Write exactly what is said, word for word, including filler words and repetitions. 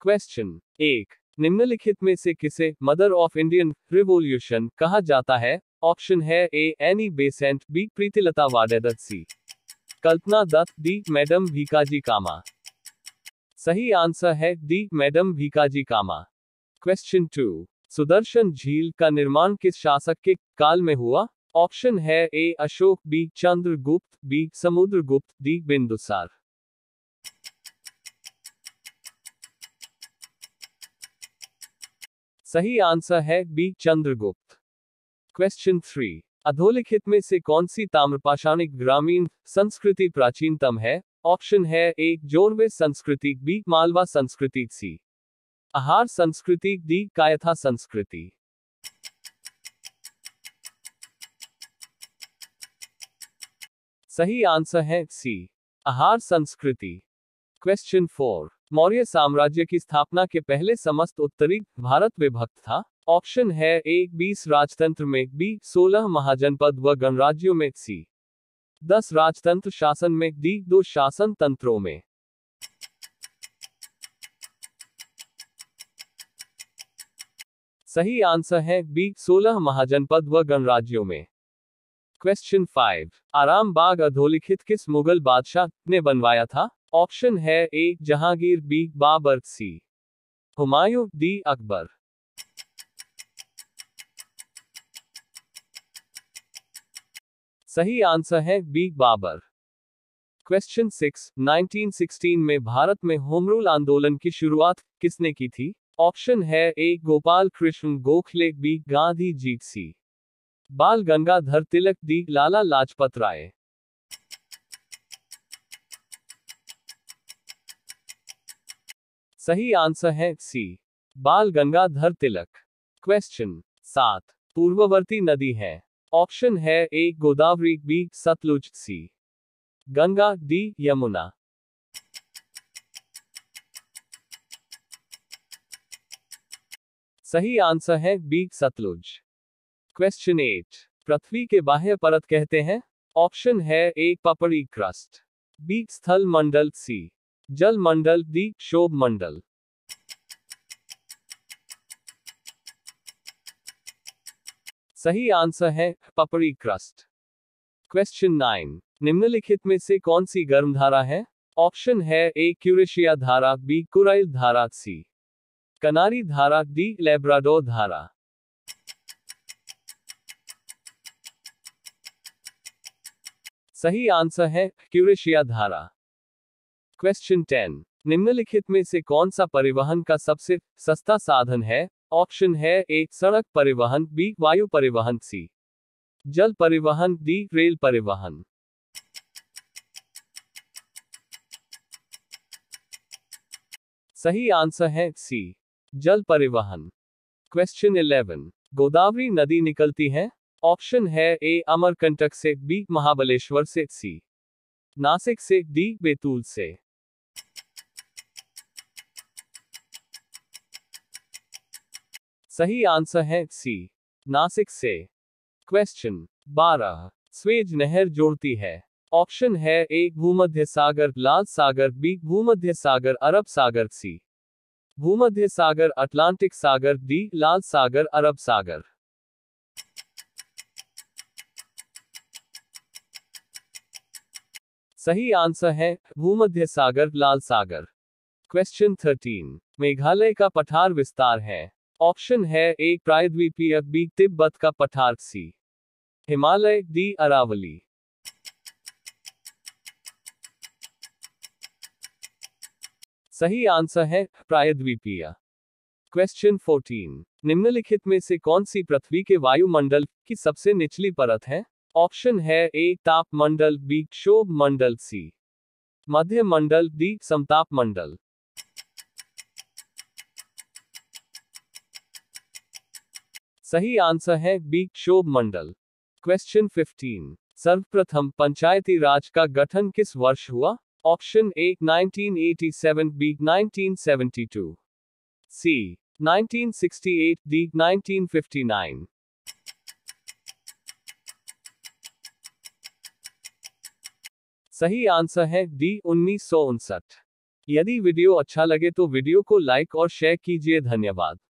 Question एक, निम्नलिखित में से किसे मदर ऑफ इंडियन रिवॉल्यूशन कहा जाता है? ऑप्शन है A Annie Besant, B Pritilata Waddedar, C Kalpana Dutta, D madam Bhikaji Cama. सही आंसर है D madam Bhikaji Cama. Question two, Sudarshan झील का निर्माण किस शासक के काल में हुआ? ऑप्शन है A Ashok, B Chandragupta, B Samudragupta, D Bindusar. सही आंसर है बी चंद्रगुप्त। क्वेश्चन थ्री, अधोलिखित में से कौन सी ताम्रपाषाणिक ग्रामीण संस्कृति प्राचीनतम है? ऑप्शन है ए जोरवे संस्कृति, बी मालवा संस्कृति, सी आहार संस्कृति, डी कायथा संस्कृति। सही आंसर है सी आहार संस्कृति। क्वेश्चन फोर, मौर्य साम्राज्य की स्थापना के पहले समस्त उत्तरी भारत विभक्त था? ऑप्शन है ए बीस राजतंत्र में, बी सोलह महाजनपद व गणराज्यों में, सी दस राजतंत्र शासन में, डी दो शासन तंत्रों में। सही आंसर है बी सोलह महाजनपद व गणराज्यों में। क्वेश्चन फाइव, आराम बाग अधोलिखित किस मुगल बादशाह ने बनवाया था? ऑप्शन है A Jahangir, B Babur, C Humayun, D Akbar. सही आंसर है B Babur. Question six, nineteen sixteen में भारत में होम रूल आंदोलन की शुरुआत किसने की थी? ऑप्शन है A Gopal Krishna Gokhale, B Gandhi ji, C Bal Gangadhar Tilak, D Lala Lajpat Rai. सही आंसर है सी बाल गंगाधर तिलक। क्वेश्चन सात, पूर्ववर्ती नदी है? ऑप्शन है A Godavari, B Sutlej, C Ganga, D Yamuna. सही आंसर है बी सतलुज। क्वेश्चन एट, पृथ्वी के बाह्य परत कहते हैं? ऑप्शन है ए पपड़ी क्रस्ट, बी स्थल मंडल, सी जल मंडल, डी क्षोभ मंडल। सही आंसर है पपड़ी क्रस्ट। क्वेश्चन नाइन, निम्नलिखित में से कौन सी गर्म धारा है? ऑप्शन है ए क्यूरेशिया धारा, बी कुराइल धारा, सी कनारी धारा, डी लेब्राडोर धारा। सही आंसर है क्यूरेशिया धारा। क्वेश्चन टेन, निम्नलिखित में से कौन सा परिवहन का सबसे सस्ता साधन है? ऑप्शन है ए सड़क परिवहन, बी वायु परिवहन, सी जल परिवहन, डी रेल परिवहन। सही आंसर है सी जल परिवहन। क्वेश्चन इलेवन, गोदावरी नदी निकलती है? ऑप्शन है ए अमरकंटक से, बी महाबलेश्वर से, सी नासिक से, डी बैतूल से। सही आंसर है सी नासिक से। क्वेश्चन बारह, स्वेज नहर जोड़ती है? ऑप्शन है ए भूमध्य सागर लाल सागर, बी भूमध्य सागर अरब सागर, सी भूमध्य सागर अटलांटिक सागर, डी लाल सागर अरब सागर। सही आंसर है भूमध्य सागर लाल सागर। क्वेश्चन थर्टीन, मेघालय का पठार विस्तार है? ऑप्शन है ए प्रायद्वीपीय, बी तिब्बत का पठार, सी हिमालय, डी अरावली। सही आंसर है प्रायद्वीपीय। क्वेश्चन फोर्टीन, निम्नलिखित में से कौन सी पृथ्वी के वायुमंडल की सबसे निचली परत है? ऑप्शन है ए ताप मंडल, बी क्षोभ मंडल, सी मध्य मंडल, डी समताप मंडल। सही आंसर है बी क्षोभ मंडल। क्वेश्चन फिफ्टीन, सर्वप्रथम पंचायती राज का गठन किस वर्ष हुआ? Option A nineteen eighty seven, B nineteen seventy two, C nineteen sixty eight, D nineteen fifty nine. सही आंसर है डी उन्नीस सौ उनसठ। यदि वीडियो अच्छा लगे तो वीडियो को लाइक और शेयर कीजिए। धन्यवाद।